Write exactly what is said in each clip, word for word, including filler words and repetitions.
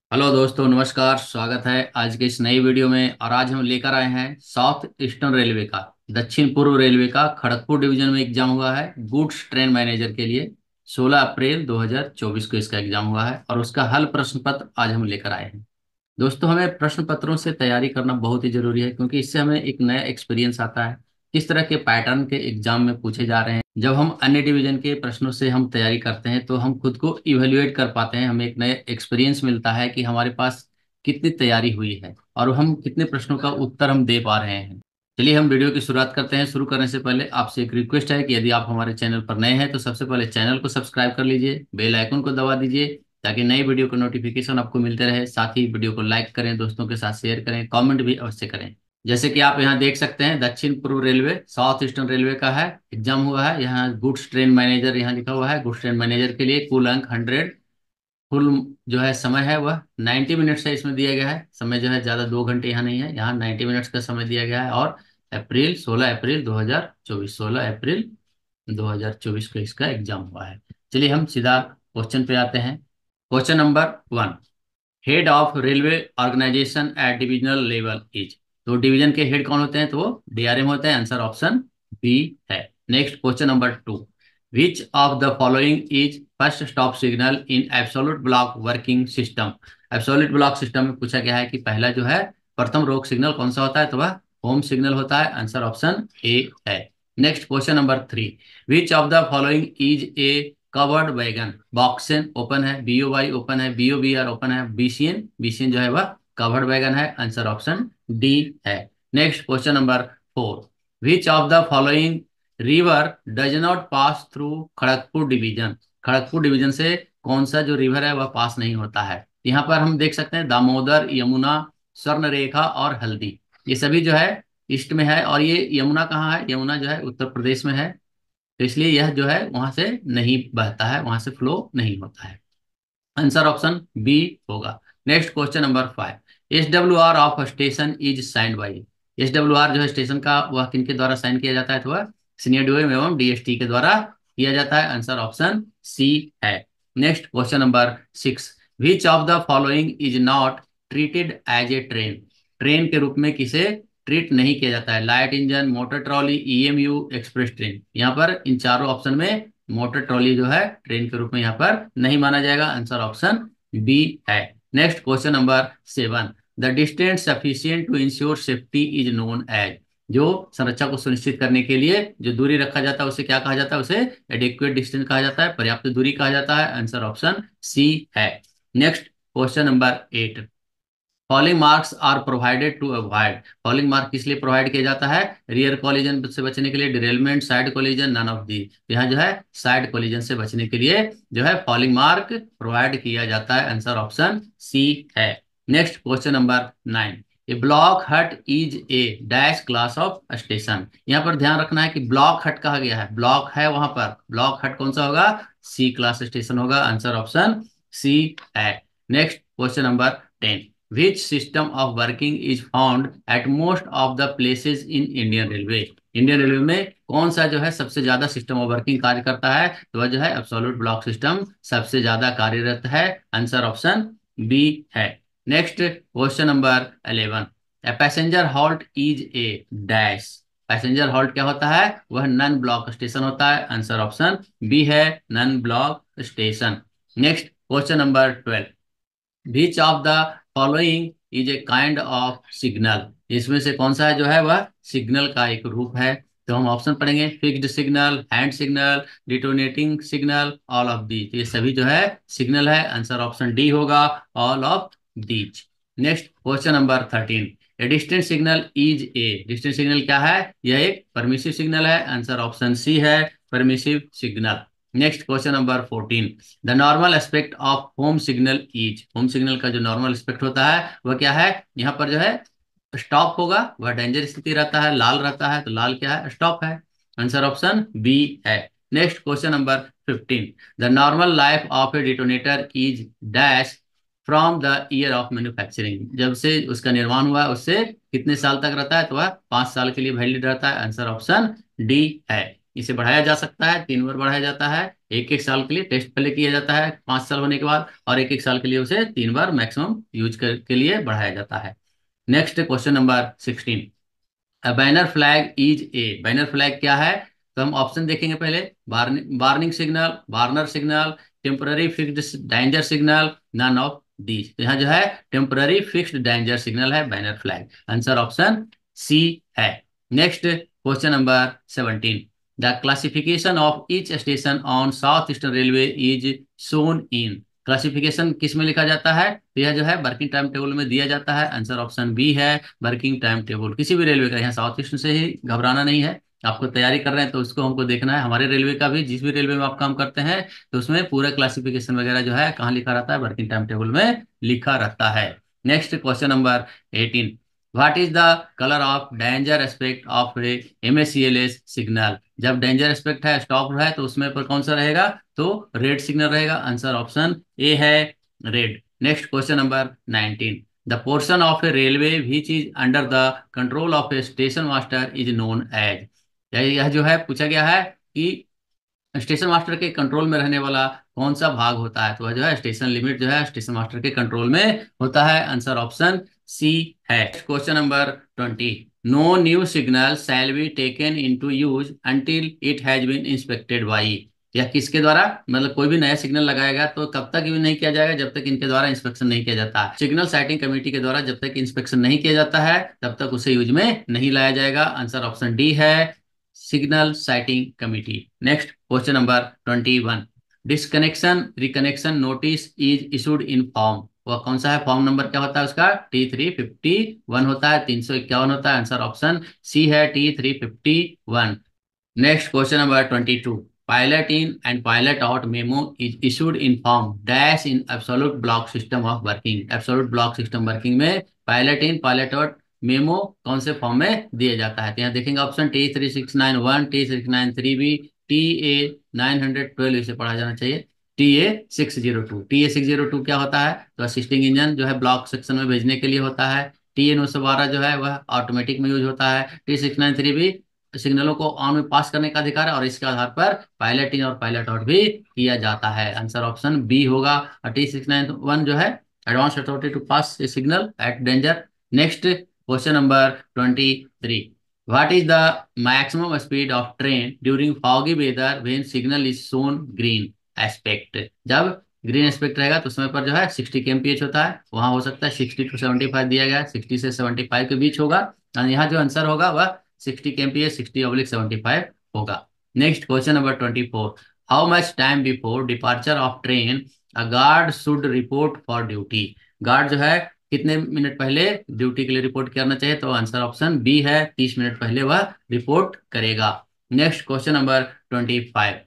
Hello दोस्तों, नमस्कार। स्वागत है आज के इस नई वीडियो में। और आज हम लेकर आए हैं साउथ ईस्टर्न रेलवे का, दक्षिण पूर्व रेलवे का खड़गपुर डिवीजन में एग्जाम हुआ है गुड्स ट्रेन मैनेजर के लिए। सोलह अप्रैल दो हज़ार चौबीस को इसका एग्जाम हुआ है और उसका हल प्रश्न पत्र आज हम लेकर आए हैं। दोस्तों, हमें प्रश्न पत्रों से तैयारी करना बहुत ही जरूरी है, क्योंकि इससे हमें एक नया एक्सपीरियंस आता है किस तरह के पैटर्न के एग्जाम में पूछे जा रहे हैं। जब हम अन्य डिवीजन के प्रश्नों से हम तैयारी करते हैं तो हम खुद को इवेल्युएट कर पाते हैं, हमें एक नया एक्सपीरियंस मिलता है कि हमारे पास कितनी तैयारी हुई है और हम कितने प्रश्नों का उत्तर हम दे पा रहे हैं। चलिए हम वीडियो की शुरुआत करते हैं। शुरू करने से पहले आपसे एक रिक्वेस्ट है कि यदि आप हमारे चैनल पर नए हैं तो सबसे पहले चैनल को सब्सक्राइब कर लीजिए, बेल आइकन को दबा दीजिए ताकि नई वीडियो का नोटिफिकेशन आपको मिलते रहे। साथ ही वीडियो को लाइक करें, दोस्तों के साथ शेयर करें, कमेंट भी अवश्य करें। जैसे कि आप यहाँ देख सकते हैं, दक्षिण पूर्व रेलवे साउथ ईस्टर्न रेलवे का है, एग्जाम हुआ है। यहाँ गुड्स ट्रेन मैनेजर यहाँ लिखा हुआ है। गुड्स ट्रेन मैनेजर के लिए कुल अंक हंड्रेड, कुल जो है समय है वह नाइन्टी मिनट्स है इसमें दिया गया है। समय जो है ज़्यादा दो घंटे यहाँ नहीं है, यहाँ नाइन्टी मिनट्स का समय दिया गया है। और अप्रैल सोलह अप्रैल दो हज़ार चौबीस सोलह अप्रैल दो हज़ार चौबीस को इसका एग्जाम हुआ है। चलिए हम सीधा क्वेश्चन पे आते हैं। Question number one, head of railway organisation at divisional level is. तो डिवीजन के हेड कौन होते हैं? तो वो डीआरएम होते हैं। आंसर ऑप्शन बी है। Next question number two, which of the following is first stop signal in absolute block working system. Absolute block system में पूछा गया है कि पहला जो है प्रथम रोक सिग्नल कौन सा होता है? तो वह होम सिग्नल होता है। आंसर ऑप्शन ए है। Next question number three, which of the following is a covered wagon. BOXN open है, बीओ वाई ओपन है, बीओ बी आर ओपन है, बीसीएन बीसीएन जो है वह कवर्ड वैगन है। आंसर ऑप्शन डी है। Next question number four, which of the following river does not pass through Kharagpur division. Kharagpur division से कौन सा जो रिवर है वह पास नहीं होता है? यहाँ पर हम देख सकते हैं दामोदर, यमुना, स्वर्णरेखा और हल्दी, ये सभी जो है ईस्ट में है। और ये यमुना कहाँ है? यमुना जो है उत्तर प्रदेश में है, तो इसलिए यह जो है वहां से नहीं बहता है, वहां से फ्लो नहीं होता है। आंसर ऑप्शन बी होगा। Next question number five, S W R of station is signed by. S W R जो है स्टेशन का, वह किनके द्वारा साइन किया जाता है? तो वह सीनियर डीओएम एवं डीएसटी के द्वारा किया जाता है। आंसर ऑप्शन सी है। Next question number six, which of the following is not treated as a train. Train के रूप में किसे ट्रीट नहीं किया जाता है? Light engine, motor trolley, EMU, express train. यहाँ पर इन चारों ऑप्शन में मोटर ट्रॉली जो है ट्रेन के रूप में यहाँ पर नहीं माना जाएगा। आंसर ऑप्शन बी है। Next question number seven, the distance sufficient to ensure safety is known as. जो संरक्षा को सुनिश्चित करने के लिए जो दूरी रखा जाता है उसे क्या कहा जाता है? उसे एडिक्वेट डिस्टेंस कहा जाता है, पर्याप्त दूरी कहा जाता है। आंसर ऑप्शन सी है। Next question number eight, falling marks are provided to avoid. Falling mark किस लिए प्रोवाइड किया जाता है? रियर कोलिजन से बचने के लिए, derailment, side collision, none of the. यहाँ जो है साइड कोलिजन से बचने के लिए जो है फॉलिंग मार्क प्रोवाइड किया जाता है। आंसर ऑप्शन सी है। Next question number nine, a block hut is a dash class of station. यहाँ पर ध्यान रखना है कि ब्लॉक हट कहा गया है, ब्लॉक है वहां पर, ब्लॉक हट कौन सा होगा? सी क्लास स्टेशन होगा। आंसर ऑप्शन सी है। Next question number ten, which system of working is found at most of the places in Indian Railway। Indian railway में कौन सा जो है सबसे ज्यादा सिस्टम ऑफ वर्किंग कार्य करता है? तो वह जो है एब्सोल्यूट ब्लॉक सिस्टम सबसे ज्यादा कार्यरत है। आंसर ऑप्शन बी है। Next question number eleven, a passenger halt is a dash. Passenger halt क्या होता है? वह नन ब्लॉक स्टेशन होता है। आंसर ऑप्शन बी है, non block station. Next question number twelve, which of the following is a kind of signal. इसमें से कौन सा है जो है वह सिग्नल का एक रूप है? तो हम ऑप्शन पढ़ेंगे, fixed signal, hand signal, detonating signal, all of these. ये सभी जो है सिग्नल है। आंसर ऑप्शन डी होगा, all of these. Next question number thirteen, a distant signal is a. Distant signal क्या है? यह एक परमिसिव सिग्नल है। आंसर ऑप्शन सी है, permissive signal. Next question number fourteen, the normal aspect of home signal is. Home signal का जो normal aspect होता है वह क्या है? यहाँ पर जो है स्टॉप होगा, वह डेंजर स्थिति रहता है, लाल रहता है, तो लाल क्या है? स्टॉप है। आंसर ऑप्शन बी है। Next question number fifteen, the normal life of a detonator is dash from the year of manufacturing. जब से उसका निर्माण हुआ उससे कितने साल तक रहता है? तो वह पांच साल के लिए वैलिड रहता है। आंसर ऑप्शन डी है। इसे बढ़ाया जा सकता है, तीन बार बढ़ाया जाता है। एक एक साल के लिए टेस्ट पहले किया जाता है पांच साल होने के बाद, और एक एक साल के लिए उसे तीन बार मैक्सिमम यूज कर, के लिए बढ़ाया जाता है। Next question number sixteen. Banner flag is a, banner flag क्या है? तो हम ऑप्शन देखेंगे पहले। Warning signal, warner signal, temporary fixed danger signal, none of these. तो यहाँ जो है टेम्पररी फिक्स्ड डेंजर सिग्नल है banner flag. Answer option C है। Next question number seventeen. The classification of each station on south eastern railway is shown in. Classification किस में लिखा जाता है? तो यह जो है वर्किंग टाइम टेबल में दिया जाता है। आंसर ऑप्शन बी है, वर्किंग टाइम टेबल। किसी भी रेलवे का, यहाँ साउथ ईस्टर्न से ही घबराना नहीं है। आपको तैयारी कर रहे हैं तो उसको हमको देखना है। हमारे रेलवे का भी, जिस भी रेलवे में आप काम करते हैं, तो उसमें पूरा क्लासिफिकेशन वगैरह जो है कहाँ लिखा रहता है? वर्किंग टाइम टेबल में लिखा रहता है। Next question number eighteen. What is the colour of danger aspect of M S C L S signal? जब डेंजर एस्पेक्ट है, स्टॉप है, तो उसमें पर कौन सा रहेगा? तो रेड सिग्नल रहेगा। आंसर ऑप्शन ए है, red. Next question number nineteen. The portion of a railway which is under the control of a station master is known as. यह जो है पूछा गया है कि स्टेशन मास्टर के कंट्रोल में रहने वाला कौन सा भाग होता है? तो वह जो है स्टेशन लिमिट जो है स्टेशन मास्टर के कंट्रोल में होता है। आंसर ऑप्शन सी है। Question number twenty. No new signal shall be taken into use until it has been inspected by. यह किसके द्वारा, मतलब कोई भी नया सिग्नल लगाया गया तो तब तक यूज नहीं किया जाएगा जब तक इनके द्वारा इंस्पेक्शन नहीं किया जाता है। सिग्नल सेटिंग कमेटी के द्वारा जब तक इंस्पेक्शन नहीं किया जाता है तब तक उसे यूज में नहीं लाया जाएगा। आंसर ऑप्शन डी है, signal setting committee. Next question number twenty one. Disconnection reconnection notice is issued in form. वह कौन सा है? फॉर्म नंबर क्या होता है उसका? टी थ्री फिफ्टी वन होता है, तीन सौ इक्यावन होता है। आंसर ऑप्शन सी है, T three fifty one. Next question number twenty two. Pilot in and pilot out memo is issued in form dash in absolute block system of working. Absolute block system working में pilot in pilot out memo कौन से form में दिया जाता है? तो यहाँ देखेंगे option T three six nine one, T six nine three B, T A nine hundred twelve, इसे पढ़ा जाना चाहिए। T A six zero two. T A six zero two क्या होता है? तो असिस्टिंग इंजन जो है ब्लॉक सेक्शन में भेजने के लिए होता है। टी ए नौ सौ बारह जो है वह ऑटोमेटिक में यूज होता है। T six nine three B सिग्नलों को ऑन में पास करने का अधिकार है, और इसके आधार पर पायलट इन और पायलट आउट भी किया जाता है। आंसर ऑप्शन बी होगा। और टी सिक्स नाइन वन जो है advance authority to pass a signal at danger. Next question number twenty three. What is the maximum speed of train during foggy weather when signal is shown green aspect? जब green aspect रहेगा तो समय पर जो है sixty K MPH होता है। वहां हो सकता है सिक्सटी टू सेवेंटी फाइव दिया गया है, सिक्सटी से सेवेंटी फाइव के बीच होगा। और यहाँ जो आंसर होगा वह sixty K MPH, sixty oblique seventy five होगा। Next question number twenty four. How much time before departure of train a guard should report for duty? Guard जो है कितने मिनट पहले ड्यूटी के लिए रिपोर्ट करना चाहिए? तो आंसर ऑप्शन बी है, तीस मिनट पहले वह रिपोर्ट करेगा। Next question number twenty five.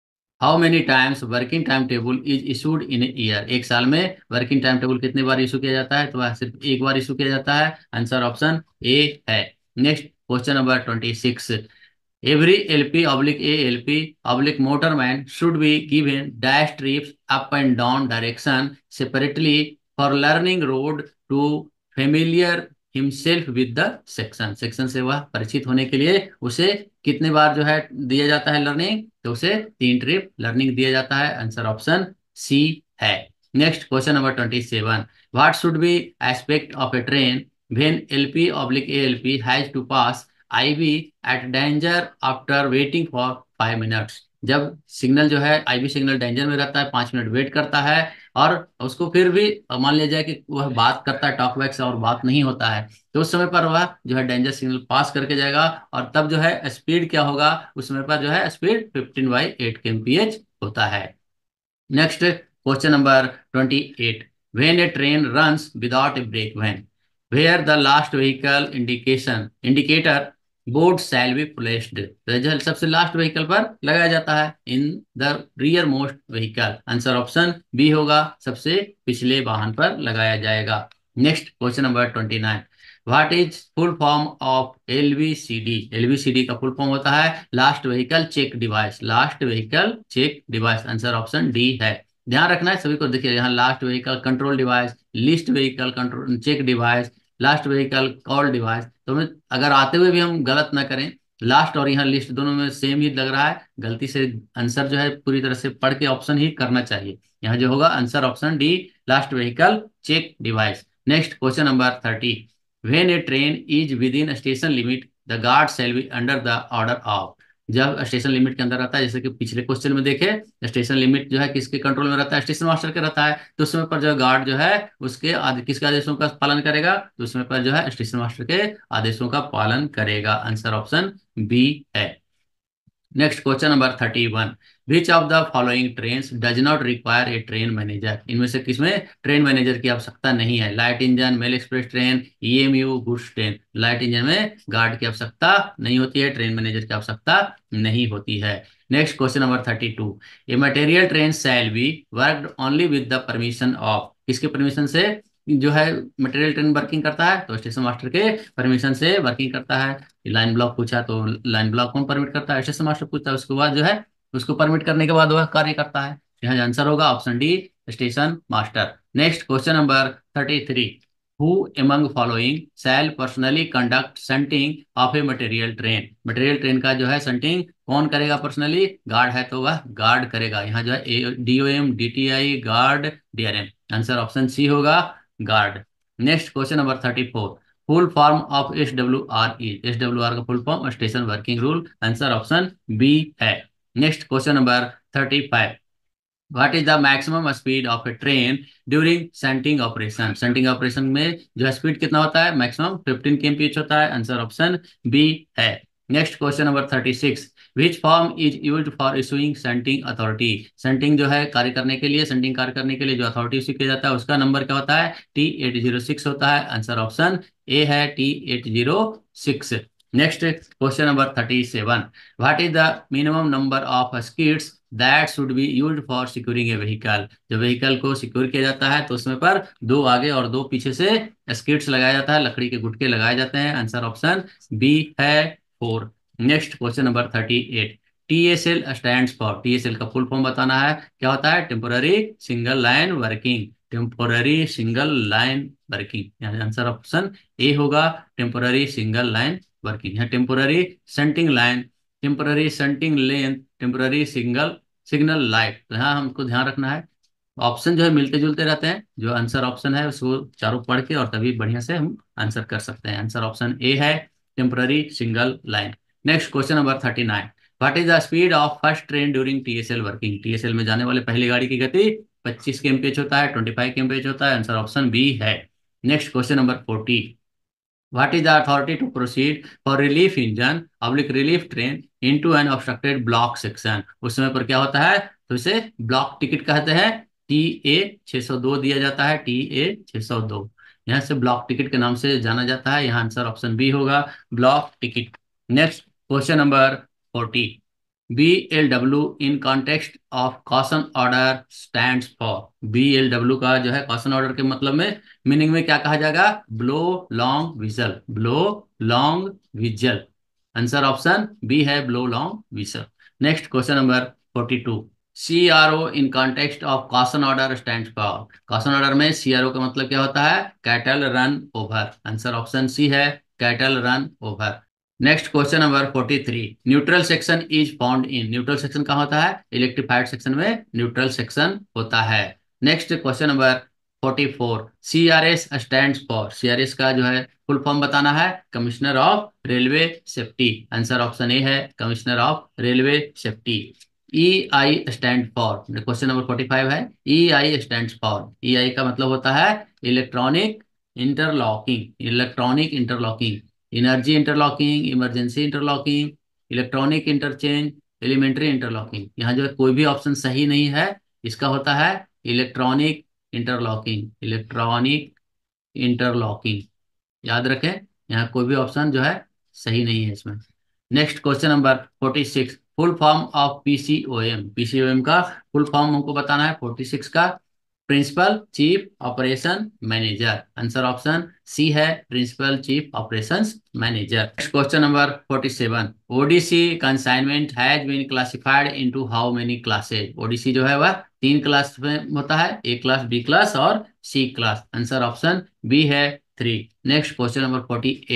How many times working time table is issued in year? एक साल में वर्किंग टाइम टेबल कितने बार इशू किया जाता है? तो वह सिर्फ एक बार इशू किया जाता है। आंसर ऑप्शन ए है। Next question number twenty six. Every LP oblique A LP oblique motorman should be given dash trips up and down direction separately for learning road to familiar himself with the section. Section से वह परिचित होने के लिए उसे कितने बार जो है दिया जाता है लर्निंग? तो उसे तीन ट्रिप लर्निंग दिया जाता है। आंसर ऑप्शन सी है। Next question number twenty seven. What should be aspect of a train when LP oblique A LP has to pass IB at danger after waiting for five minutes? जब signal जो है IB signal danger में रहता है, पांच minute wait करता है, और उसको फिर भी मान लिया जाए कि वह बात करता है टॉकबैक से और बात नहीं होता है, तो उस समय पर वह जो है डेंजर सिग्नल पास करके जाएगा। और तब जो है स्पीड क्या होगा? उस समय पर जो है speed fifteen by eight K MPH होता है। Next question number twenty eight. When a train runs without a brake van where the last vehicle indication indicator board shall be placed? तो जो सबसे लास्ट व्हीकल पर लगाया जाता है, in the rear most vehicle. Answer option B होगा, सबसे पिछले वाहन पर लगाया जाएगा। Next question number twenty nine. What is full form of एलवीसीडी? एलवीसीडी का फुल फॉर्म होता है last vehicle check device. Last vehicle check device. Answer option D है। ध्यान रखना है सभी को। देखिए यहाँ last vehicle control device, list vehicle control check device, last vehicle call device. तो हमें अगर आते हुए भी हम गलत ना करें लास्ट और यहाँ लिस्ट दोनों में सेम ही लग रहा है, गलती से आंसर जो है पूरी तरह से पढ़ के ऑप्शन ही करना चाहिए। यहाँ जो होगा answer option D, last vehicle check device. Next question number thirty, when a train is within station limit the guard shall be under the order of. जब स्टेशन लिमिट के अंदर रहता है, जैसे कि पिछले क्वेश्चन में देखे, स्टेशन लिमिट जो है किसके कंट्रोल में रहता है, स्टेशन मास्टर के रहता है, तो उस समय पर जो गार्ड जो है उसके आदे, किसके आदेशों का पालन करेगा, तो उस समय पर जो है स्टेशन मास्टर के आदेशों का पालन करेगा। आंसर ऑप्शन बी है। Next question number thirty one, which of the following train does not require a train manager. इनमें से किसमें ट्रेन मैनेजर की आवश्यकता नहीं है। Light engine, mail express train, EMU, goods train. Light engine में guard की आवश्यकता नहीं होती है, ट्रेन मैनेजर की आवश्यकता नहीं होती है। Next question number thirty two, a material train shall be worked only with the permission of. किसके परमिशन से जो है मटेरियल ट्रेन वर्किंग करता है, तो स्टेशन मास्टर के परमिशन से वर्किंग करता है। लाइन ब्लॉक पूछा तो लाइन ब्लॉक कौन परमिट करता है, स्टेशन मास्टर पूछता है, उसके बाद जो है उसको परमिट करने के बाद वह कार्य करता है। यहाँ आंसर होगा option D, station master. Next question number thirty three, who among following shall personally conduct shunting of a material train. Material train का जो है सेंटिंग कौन करेगा पर्सनली, गार्ड है तो वह गार्ड करेगा। यहाँ जो है DOM, DTI, guard, DRM. Answer option C होगा, guard. Next question number thirty four, full form of S W R is. S W R का full form station working rule. Answer option B है। Next question number thirty five, what is the maximum speed of a train during shunting operation. Shunting operation में जो है speed कितना होता है, maximum fifteen KMPH होता है। आंसर ऑप्शन बी है। Next question number thirty six, which form is used for issuing shunting authority. Shunting जो है कार्य करने के लिए, सेंटिंग कार्य करने के लिए जो अथॉरिटी इशू किया जाता है उसका नंबर क्या होता है, टी एट जीरो सिक्स होता है। आंसर ऑप्शन ए है, T eight zero six. Next question number thirty seven, what is the minimum number of skids that should be used for securing a vehicle. जब vehicle को secure किया जाता है तो उसमें पर दो आगे और दो पीछे से स्किड्स लगाया जाता है, लकड़ी के गुटके लगाए जाते हैं। आंसर ऑप्शन बी है, four. Next question number thirty eight, TSL stands for. TSL का फुल फॉर्म बताना है, क्या होता है, temporary single line working. Temporary single line working. Answer option A होगा, टेम्पोररी सिंगल लाइन वर्किंग है। Temporary shunting line, temporary shunting length, temporary single signal light. तो यहाँ हमको ध्यान रखना है, ऑप्शन जो है मिलते जुलते रहते हैं। जो आंसर ऑप्शन है उसको चारों पढ़ के और तभी बढ़िया से हम आंसर कर सकते हैं। आंसर ऑप्शन ए है, temporary single line. Next question number thirty nine, what is the speed of first train during TSL working. TSL में जाने वाले पहली गाड़ी की गति पच्चीस केएमपीएच होता है, ट्वेंटी फाइव केएमपीएच होता है। आंसर ऑप्शन बी है। Next question number forty, what is the authority to proceed for relief engine oblique relief train into an obstructed block section। उस समय पर क्या होता है, तो इसे ब्लॉक टिकट कहते हैं। टी ए छह सौ दो दिया जाता है, टी ए छह सौ दो यहाँ से ब्लॉक टिकट के नाम से जाना जाता है। यहाँ आंसर ऑप्शन बी होगा, block ticket. Next question number forty, B L W in context of caution order stands for. B L W का जो है कॉशन ऑर्डर के मतलब में, मीनिंग में क्या कहा जाएगा, blow long whistle. Blow long whistle. Answer option B है, blow long whistle. Next question number forty two, C R O in context of caution order stand for. Caution order में C R O का मतलब क्या होता है, cattle run over. Answer option C है, cattle run over. Next question number forty three, neutral section is found in. Neutral section कहाँ होता है, इलेक्ट्रिफाइड सेक्शन में न्यूट्रल सेक्शन होता है। Next question number forty four, C R S stands for. C R S का जो है full form बताना है, commissioner of railway safety. Answer option A है, commissioner of railway safety. E I stand for, question number forty five है, E I stand for. ई आई का मतलब होता है electronic interlocking. Electronic interlocking, energy interlocking, emergency interlocking, electronic interchange, elementary interlocking. यहाँ जो है कोई भी ऑप्शन सही नहीं है, इसका होता है इलेक्ट्रॉनिक इंटरलॉकिंग। इलेक्ट्रॉनिक इंटरलॉकिंग, याद रखें, यहाँ कोई भी ऑप्शन जो है सही नहीं है इसमें। Next question number forty six, full form of PCOM. PCOM का फुल फॉर्म हमको बताना है फोर्टी सिक्स का, principal chief operation manager. Answer option C है, principal chief operations manager. Next question number forty seven, ODC consignment has been classified into how many classes. ODC जो है वह तीन क्लास में होता है, ए क्लास, बी क्लास और C class. Answer option B है, three. Next question number forty eight,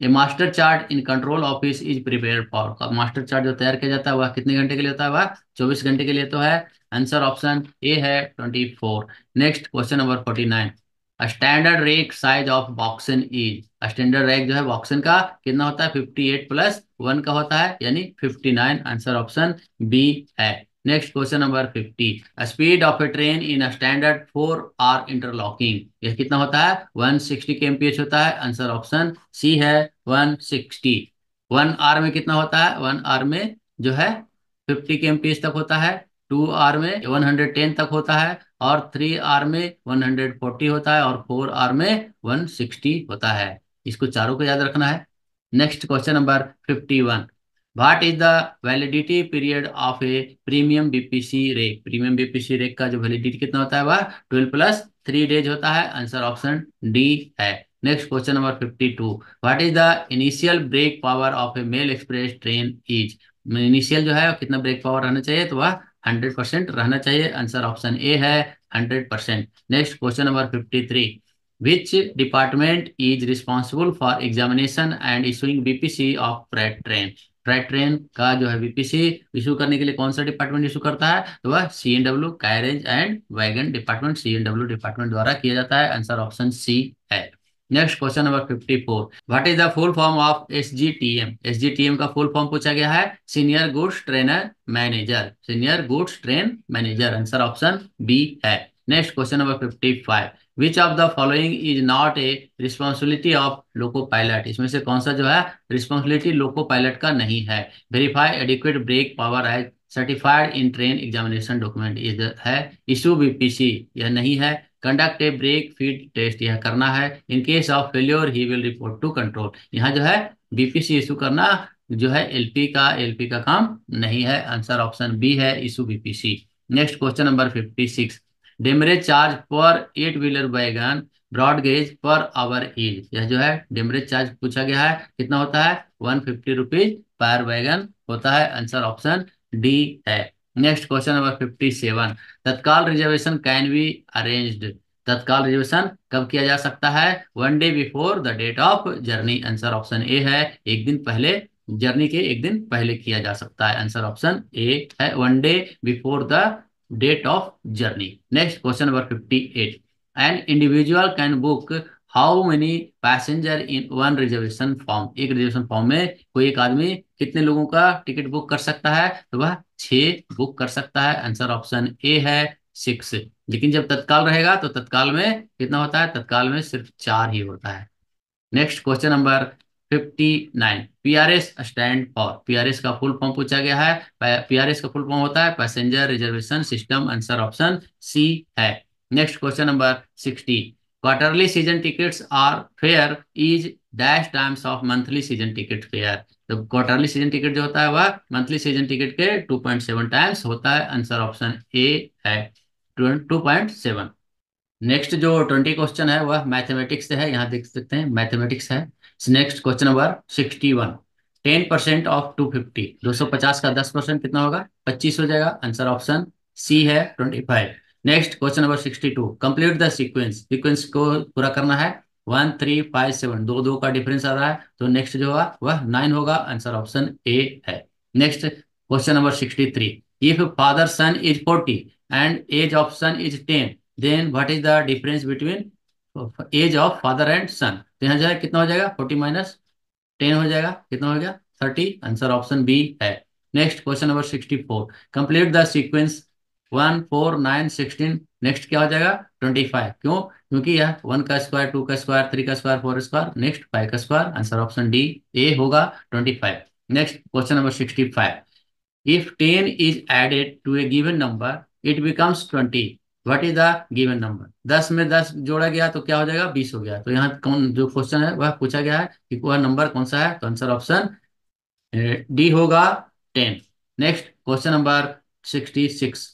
a master chart in control office is prepare for, master chart जो तैयार किया जाता है वह कितने घंटे के लिए होता है, वह चौबीस घंटे के लिए तो है। आंसर ऑप्शन ए है twenty four. Next question number forty nine. Standard rake size of BOXN is, standard rake जो है बॉक्सन का कितना होता है, फिफ्टी एट प्लस वन का होता है यानी fifty nine. Answer option B है। Next question number fifty. Speed of a train in a standard four R interlocking, यह कितना होता है, वन सिक्सटी के एमपीएच होता है। आंसर ऑप्शन सी है वन सिक्सटी। वन आर में कितना होता है, वन आर में जो है फिफ्टी के एमपीएच तक होता है, टू आर में वन हंड्रेड टेन तक होता है, और थ्री आर में वन हंड्रेड फोर्टी होता है, और फोर आर में वन सिक्सटी होता है। इसको चारों को याद रखना है। Next question number fifty one. What is the validity period of a premium BPC rake, premium BPC rake का जो वैलिडिटी कितना होता है, वह ट्वेल्व प्लस थ्री डेज होता है। आंसर ऑप्शन डी है। Next question number fifty two. What is the initial brake power of a mail express train is, initial जो है कितना ब्रेक पावर रहना चाहिए, तो वह हंड्रेड परसेंट रहना चाहिए। आंसर ऑप्शन ए है hundred percent. Next question number fifty three. Which department is responsible for examination and issuing BPC of freight train, freight train का जो है बीपीसी इशू करने के लिए कौन सा डिपार्टमेंट इशू करता है, तो वह C N W carriage and wagon department, C N W department द्वारा किया जाता है। आंसर ऑप्शन सी है। Next question number fifty four. What is the full form of SGTM, SGTM का फुल फॉर्म पूछा गया है, senior goods trainer manager, senior goods train manager. Answer option B है। Next question number fifty five. Which of the following is not a responsibility of loco pilot, इसमें से कौन सा जो है रिस्पॉन्सिबिलिटी लोको पायलट का नहीं है। Verify adequate brake power as certified in train examination document is है। इशू बीपीसी, यह नहीं है। Conduct a brake feed test, यह करना है। In case of failure he will report to control, यहाँ जो है बीपीसी इशू करना जो है एलपी का एलपी का काम नहीं है। आंसर ऑप्शन बी है issue BPC. Next question number fifty six. Demurrage charge per eight wheeler wagon broad gauge per hour is, यह जो है डेमरेज चार्ज पूछा गया है, कितना होता है, one fifty rupees per wagon होता है। आंसर ऑप्शन डी है। Next question number fifty seven. Tatkal reservation can be arranged, Tatkal reservation कब किया जा सकता है, one day before the date of journey. Answer option A है, एक दिन पहले, जर्नी के एक दिन पहले किया जा सकता है। आंसर ऑप्शन ए है, one day before the date of journey. Next question number fifty eight. An individual can book how many passenger in one reservation form, एक रिजर्वेशन फॉर्म में कोई एक आदमी कितने लोगों का टिकट बुक कर सकता है, तो वह छह बुक कर सकता है। आंसर ऑप्शन ए है सिक्स। लेकिन जब तत्काल रहेगा तो तत्काल में कितना होता है, तत्काल में सिर्फ चार ही होता है। Next question number fifty nine. PRS stand for, PRS का फुल फॉर्म पूछा गया है, पीआरएस का फुल फॉर्म होता है passenger reservation system. Answer option C है। Next question number sixty. Quarterly season tickets are fare is dash times of monthly season ticket fare, तो quarterly season ticket जो होता है वह मंथली सीजन टिकट के two point seven times होता है। Answer option A है टू पॉइंट सेवन। नेक्स्ट जो ट्वेंटी क्वेश्चन है वह मैथमेटिक्स से है, यहाँ देख सकते हैं मैथमेटिक्स है। Next question number sixty one. Ten percent of two fifty, दो सौ पचास का दस परसेंट कितना होगा, पच्चीस हो जाएगा। आंसर ऑप्शन सी है twenty five. Next question number sixty two. Complete the sequence, sequence को पूरा करना है। वन थ्री फाइव सेवन, दो दो का डिफरेंस आ रहा है, तो नेक्स्ट जो होगा वह नाइन होगा। आंसर ऑप्शन ए है। Next question number sixty three. If father son is forty and age of son is ten, then what is the difference between age of father and son, तो यहाँ जो है कितना हो जाएगा, forty minus ten हो जाएगा, कितना हो गया, थर्टी। आंसर ऑप्शन बी है। Next question number sixty four. Complete the sequence one four nine sixteen, next क्या हो जाएगा, ट्वेंटी फाइव। क्यों, क्योंकि यह वन का स्क्वायर, टू का स्क्वायर, थ्री का square, four square, next five का square. Answer option D A होगा twenty five. Next question number sixty five. If ten is added to a given number it becomes twenty, what is the given number, दस में दस जोड़ा गया तो क्या हो जाएगा, बीस हो गया। तो यहाँ कौन जो क्वेश्चन है वह पूछा गया है कि वह नंबर कौन सा है, तो आंसर ऑप्शन डी होगा ten. Next question number sixty six.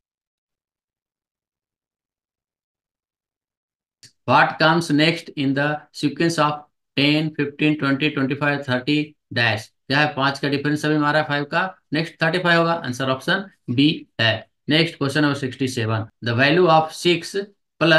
What comes next in the sequence of ten fifteen twenty twenty five thirty dash, क्या है, पांच का डिफरेंस अभी हमारा फाइव का, नेक्स्ट थर्टी फाइव होगा। आंसर ऑप्शन बी है। Next question number sixty seven. The value of six plus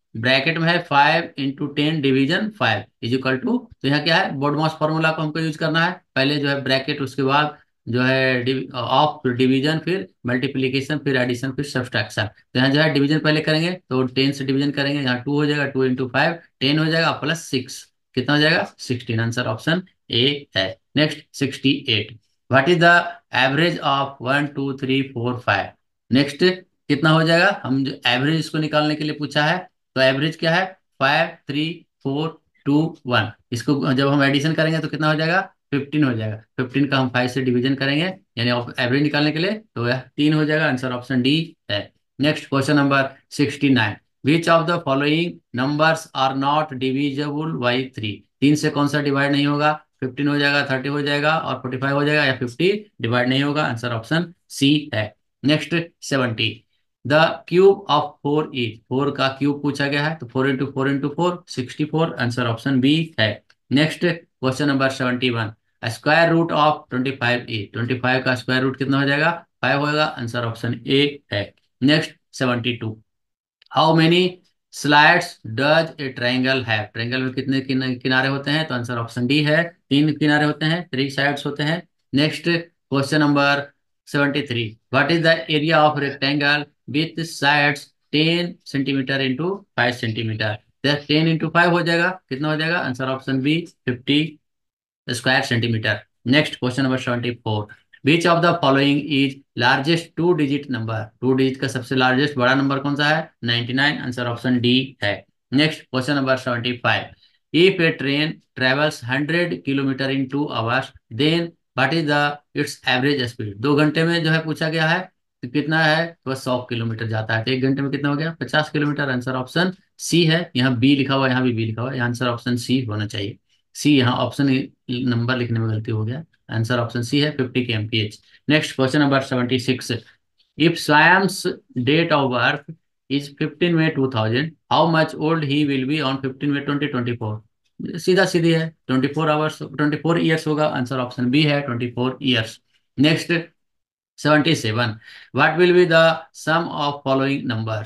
bracket में है five into ten division five is equal to, तो यहाँ क्या है, बोर्ड मास फॉर्मूला को हमको यूज करना है। पहले जो है ब्रैकेट, उसके बाद जो है ऑफ, डिवीजन, फिर मल्टीप्लीकेशन, फिर एडिशन, फिर सब्सट्रैक्शन। तो यहाँ जो है डिवीजन पहले करेंगे तो टेन से डिवीजन करेंगे, यहाँ टू हो जाएगा, टू इंटू फाइव टेन हो जाएगा, प्लस सिक्स कितना हो जाएगा, सिक्सटीन। आंसर ऑप्शन ए है। Next sixty eight, what is the average of one two three four five. Next कितना हो जाएगा, हम जो एवरेज इसको निकालने के लिए पूछा है, तो एवरेज क्या है, five three four two one. इसको जब हम एडिशन करेंगे तो कितना हो जाएगा, फिफ्टीन हो जाएगा। फिफ्टीन का हम फाइव से डिवीजन करेंगे यानी एवरेज निकालने के लिए, तो यह तीन हो जाएगा। आंसर ऑप्शन डी है। Next question number sixty nine, which of the following numbers are not divisible by three. तीन से कौन सा डिवाइड नहीं होगा, फिफ्टीन हो जाएगा, थर्टी हो जाएगा और फोर्टी फाइव हो जाएगा, या फिफ्टी डिवाइड नहीं होगा। आंसर ऑप्शन सी है। Next seventy, the cube of four is, four का क्यूब पूछा गया है, तो four into four into four sixty four. Answer option B है। Next question number seventy one, square root of twenty five ए, twenty five का square root कितना हो जाएगा, फाइव होगा। आंसर ऑप्शन ए है। Next seventy two, how many slides does a triangle have. Triangle में कितने किन, किनारे होते हैं, तो आंसर ऑप्शन डी है, तीन किनारे होते हैं, थ्री साइड्स होते हैं। Next question number seventy three, what is the area of rectangle with sides ten centimetre into five centimetre. Ten into five हो जाएगा, कितना हो जाएगा, answer option B, fifty square centimetre. Next question number seventy four, which of the following is largest two digit number. Two digit का सबसे largest बड़ा number कौन सा है, ninety nine. Answer option D है। Next question number seventy five, if a train travels hundred kilometre in two hours then what is the its average speed. दो घंटे में जो है पूछा गया है, तो कितना है, तो सौ किलोमीटर जाता है, तो एक घंटे में कितना हो गया, पचास किलोमीटर। आंसर ऑप्शन सी है। यहाँ बी लिखा हुआ है, यहाँ भी बी लिखा हुआ है, आंसर ऑप्शन सी होना चाहिए। सी, यहाँ ऑप्शन नंबर लिखने में गलती हो गया। आंसर ऑप्शन सी है, fifty K MPH. Next question number seventy six, if स्वयंस date of birth is fifteen May two thousand, how much old he will be on fifteen May twenty twenty four. सीधा सीधी है, twenty four hours, twenty four years होगा। Answer option B है, twenty four years. Next seventy seven, what will be the sum of following number.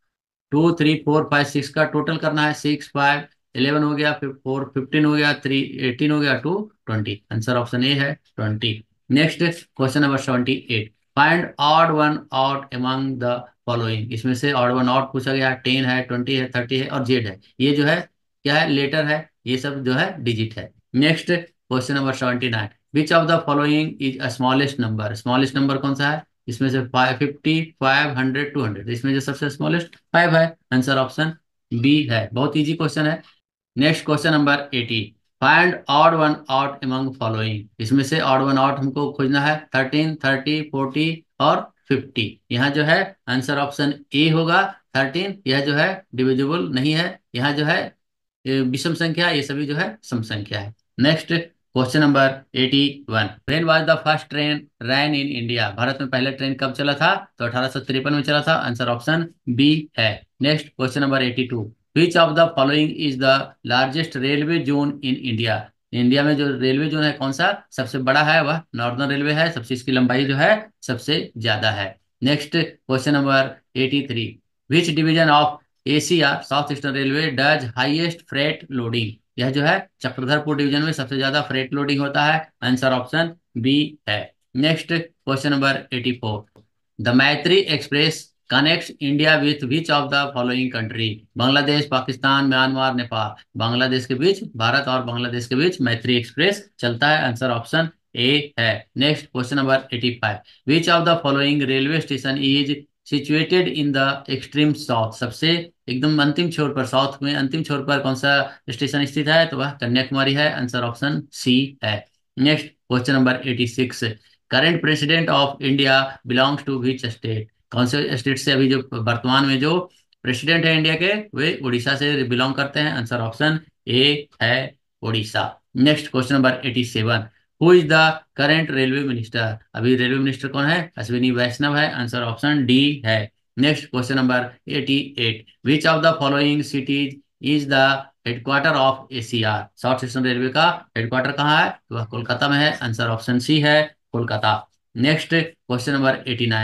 Two three four five six का total करना है, six five eleven हो गया, फिर four fifteen हो गया, थ्री एटीन हो गया, two twenty. Answer option A है, twenty. Next question number seventy eight, find odd one out among the following. इसमें से ऑड वन आउट पूछा गया है, टेन है, ट्वेंटी है, थर्टी है और जेड है। ये जो है क्या है, लेटर है, ये सब जो है डिजिट है। Next question number seventy nine, which of the following is smallest number. Smallest number कौन सा है, इसमें से five fifty five hundred two hundred, इसमें जो सबसे स्मॉलेस्ट फाइव है। आंसर ऑप्शन बी है। बहुत इजी क्वेश्चन है। Next question number eighty, find odd one out among following. इसमें से ऑड वन आउट हमको खोजना है, थर्टीन, थर्टी, फोर्टी और फिफ्टी। यहाँ जो है आंसर ऑप्शन ए होगा, थर्टीन। यह जो है डिविजिबल नहीं है, यहाँ जो है ये विषम संख्या, ये सभी जो है सम संख्या है। Next question number eighty one, when was the first train ran in India. Bharat में पहले ट्रेन कब चला था, तो अठारह सौ तिरपन में चला था। आंसर ऑप्शन बी है। Next question number eighty two, which of the following is the largest railway zone in India. India में जो रेलवे जोन है कौन सा सबसे बड़ा है, वह नॉर्दर्न रेलवे है, सबसे इसकी लंबाई जो है सबसे ज्यादा है। Next question number eighty three, which division of Asia South eastern Railway does highest freight loading. यह जो है चक्रधरपुर डिवीजन में सबसे ज्यादा फ्रेट लोडिंग होता है। आंसर ऑप्शन बी है। Next question number eighty four, the Maitri Express connects India with which of the following country. Bangladesh, Pakistan, Myanmar, Nepal. Bangladesh के बीच, भारत और बांग्लादेश के बीच मैत्री एक्सप्रेस चलता है। आंसर ऑप्शन ए है। Next question number eighty five, which of the following railway station is situated in the extreme south. सबसे एकदम अंतिम छोर पर, साउथ में अंतिम छोर पर कौन सा स्टेशन स्थित है, तो वह कन्याकुमारी है। आंसर ऑप्शन सी है। Next question number eighty six, current president of India belongs to which state. कौन से स्टेट से अभी जो वर्तमान में जो प्रेसिडेंट है इंडिया के, वे उड़ीसा से बिलोंग करते हैं। आंसर ऑप्शन ए है, Orissa. Next question number eighty seven, who is the current railway minister. अभी रेलवे मिनिस्टर कौन है, अश्विनी वैष्णव है। आंसर ऑप्शन डी है। Next question number eighty eight, which of the following cities is the headquarter of ACR. South eastern Railway का headquarter कहाँ है, तो वह कोलकाता में है। आंसर ऑप्शन सी है, Kolkata. Next question number eighty nine,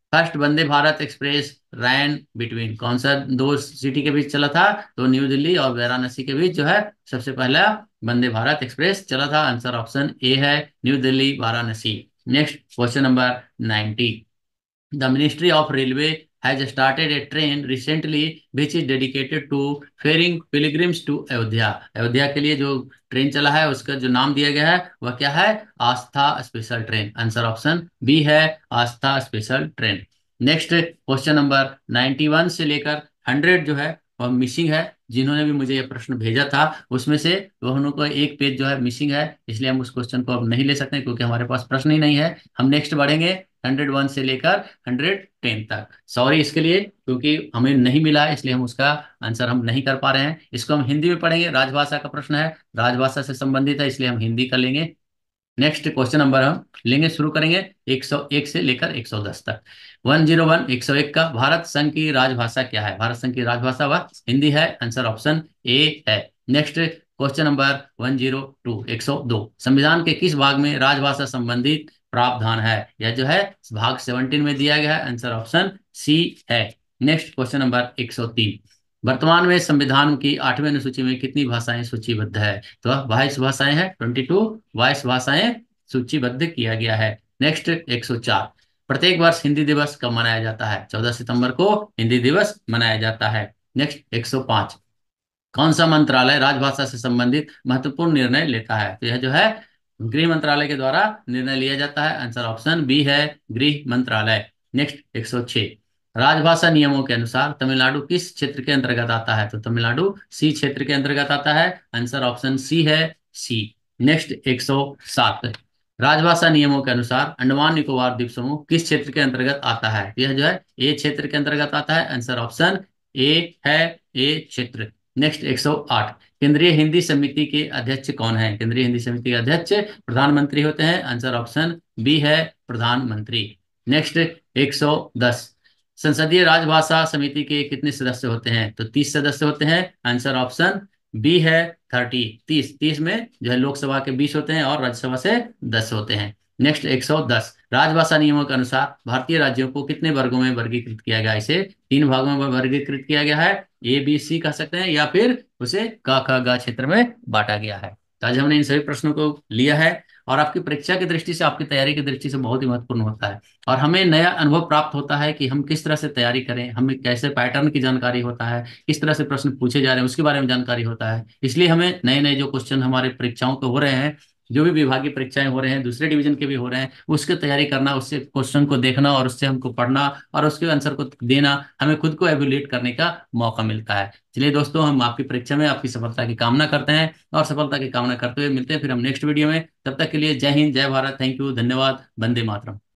first Vande Bharat Express ran between, कौन सा दो सिटी के बीच चला था? तो न्यू दिल्ली और वाराणसी के बीच जो है सबसे पहला वंदे भारत एक्सप्रेस चला था। आंसर ऑप्शन ए है, New Delhi Varanasi. Next question number ninety. The Ministry of Railway has started a train recently which is dedicated to ferrying pilgrims to Ayodhya. Ayodhya के लिए जो ट्रेन चला है उसका जो नाम दिया गया है वह क्या है? Aastha special train. Answer option B है, Aastha special train. Next question number ninety one से लेकर हंड्रेड जो है वह मिसिंग है। जिन्होंने भी मुझे ये प्रश्न भेजा था उसमें से वह उनको एक पेज जो है मिसिंग है, इसलिए हम उस क्वेश्चन को अब नहीं ले सकते क्योंकि हमारे पास प्रश्न ही नहीं है। हम नेक्स्ट बढ़ेंगे हंड्रेड वन से लेकर हंड्रेड टेन तक। सॉरी इसके लिए, क्योंकि हमें नहीं मिला है इसलिए हम उसका आंसर हम नहीं कर पा रहे हैं। इसको हम हिंदी में पढ़ेंगे, राजभाषा का प्रश्न है, राजभाषा से संबंधित है इसलिए हम हिंदी कर लेंगे। नेक्स्ट क्वेश्चन नंबर हम लेंगे, शुरू करेंगे एक सौ एक से लेकर एक सौ दस तक। वन जीरो वन एक सौ एक का, भारत संघ की राजभाषा क्या है? भारत संघ की राजभाषा वह हिंदी है। आंसर ऑप्शन ए है। Next question number one zero two एक सौ दो, संविधान के किस भाग में राजभाषा संबंधित प्रावधान है? यह जो है भाग सेवनटीन में दिया गया है। आंसर ऑप्शन सी है। नेक्स्ट क्वेश्चन नंबर एक सौ तीन, वर्तमान में संविधान की आठवीं अनुसूची में कितनी भाषाएं सूचीबद्ध है? तो बाईस भाषाएं हैं, ट्वेंटी टू बाईस भाषाएं सूचीबद्ध किया गया है। नेक्स्ट एक सौ चार, प्रत्येक वर्ष हिंदी दिवस कब मनाया जाता है? चौदह सितंबर को हिंदी दिवस मनाया जाता है। नेक्स्ट एक सौ पाँच, कौन सा मंत्रालय राजभाषा से संबंधित महत्वपूर्ण निर्णय लेता है? तो यह जो है गृह मंत्रालय के द्वारा निर्णय लिया जाता है। आंसर ऑप्शन बी है, गृह मंत्रालय। नेक्स्ट एक सौ छह, राजभाषा नियमों के अनुसार तमिलनाडु किस क्षेत्र के अंतर्गत आता है? तो तमिलनाडु सी क्षेत्र के अंतर्गत आता है। आंसर ऑप्शन सी है, सी। नेक्स्ट एक सौ सात, राजभाषा नियमों के अनुसार अंडमान निकोबार द्वीप समूह किस क्षेत्र के अंतर्गत आता है? यह जो है ए क्षेत्र के अंतर्गत आता है। आंसर ऑप्शन ए है, ए क्षेत्र। नेक्स्ट एक सौ आठ, केंद्रीय हिंदी समिति के अध्यक्ष कौन है? केंद्रीय हिंदी समिति के अध्यक्ष प्रधानमंत्री होते हैं। आंसर ऑप्शन बी है, प्रधानमंत्री। नेक्स्ट एक सौ दस, संसदीय राजभाषा समिति के कितने सदस्य होते हैं? तो तीस सदस्य होते हैं। आंसर ऑप्शन बी है, थर्टी। तीस तीस में जो है लोकसभा के बीस होते हैं और राज्यसभा से दस होते हैं। नेक्स्ट एक सौ दस, राजभाषा नियमों के अनुसार भारतीय राज्यों को कितने वर्गों में वर्गीकृत किया गया? इसे तीन भागों में वर्गीकृत किया गया है। ए बी सी कह सकते हैं या फिर उसे क ख ग क्षेत्र में बांटा गया है। तो आज हमने इन सभी प्रश्नों को लिया है और आपकी परीक्षा की दृष्टि से, आपकी तैयारी की दृष्टि से बहुत ही महत्वपूर्ण होता है और हमें नया अनुभव प्राप्त होता है कि हम किस तरह से तैयारी करें, हमें कैसे पैटर्न की जानकारी होता है, किस तरह से प्रश्न पूछे जा रहे हैं उसके बारे में जानकारी होता है। इसलिए हमें नए नए जो क्वेश्चन हमारे परीक्षाओं के हो रहे हैं, जो भी विभागीय परीक्षाएं हो रहे हैं, दूसरे डिवीजन के भी हो रहे हैं, उसकी तैयारी करना, उससे क्वेश्चन को देखना और उससे हमको पढ़ना और उसके आंसर को देना, हमें खुद को एवेल्यूएट करने का मौका मिलता है। चलिए दोस्तों, हम आपकी परीक्षा में आपकी सफलता की कामना करते हैं और सफलता की कामना करते हुए मिलते हैं फिर हम नेक्स्ट वीडियो में। तब तक के लिए जय हिंद, जय भारत, थैंक यू, धन्यवाद, वंदे मातरम।